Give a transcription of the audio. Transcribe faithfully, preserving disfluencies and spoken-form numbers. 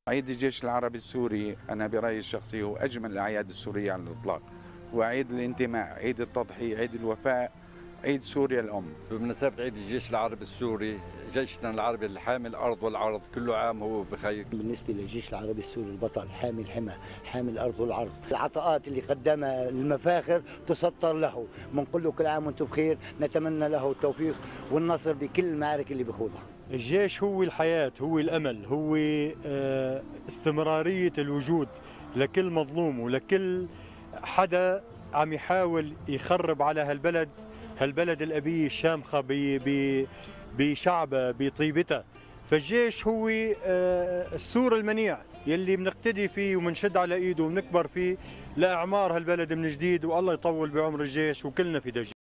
عيد الجيش العربي السوري أنا برأيي الشخصي هو أجمل الأعياد السورية على الإطلاق، وعيد الانتماء، عيد التضحية، عيد الوفاء، عيد سوريا الأم. بمناسبة عيد الجيش العربي السوري، جيشنا العربي الحامي الأرض والعرض كل عام هو بخير. بالنسبة للجيش العربي السوري البطل حامي الحمى، حامي الأرض والعرض، العطاءات اللي قدمها المفاخر تسطر له، بنقول له كل عام وانتم بخير، نتمنى له التوفيق والنصر بكل المعارك اللي بيخوضها. الجيش هو الحياة، هو الأمل، هو استمرارية الوجود لكل مظلوم ولكل حدا عم يحاول يخرب على هالبلد، هالبلد الأبية الشامخة بشعبها بطيبتها. فالجيش هو السور المنيع يلي بنقتدي فيه وبنشد على ايده وبنكبر فيه لإعمار هالبلد من جديد، والله يطول بعمر الجيش وكلنا في دجي.